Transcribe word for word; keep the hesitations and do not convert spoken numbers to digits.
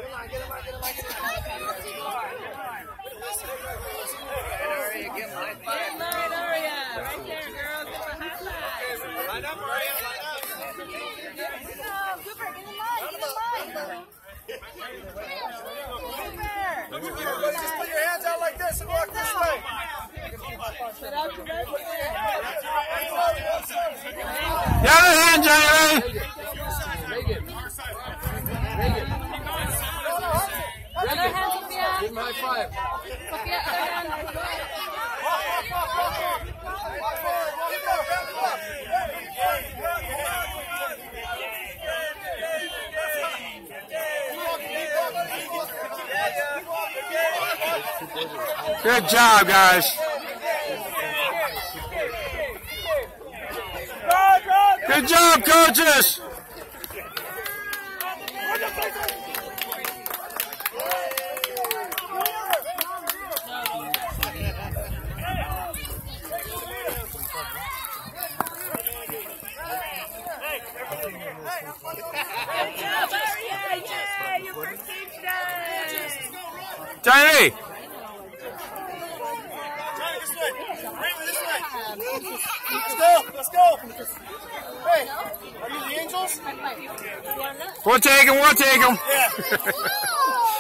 Just put your hands out like this and walk this way. The other hand, Jerry. Other hand, Sophia. Give him a high five. Sophia, other hand. Good job, guys. Good job, coaches. Johnny. Let's go, let's go. Hey, are you the Angels? We'll take him, we'll take him. Yeah.